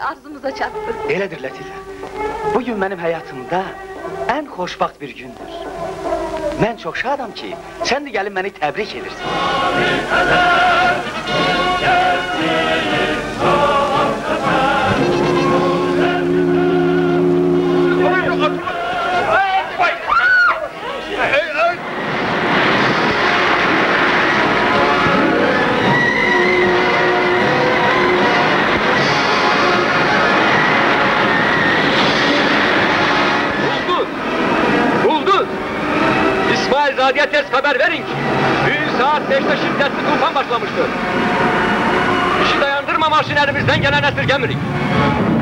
arzumuza çatdı. Elədir Lətifə. Bugün mənim həyatımda ən xoşbaxt bir gündür. Mən çox şadam ki, sən də gəlin məni təbrik edirsən. İsmailzade'ye tez haber verin ki, dün saat 5'te şiddetli tufan başlamıştır. İşi dayandırmamak için elimizden gelen esirgemirik.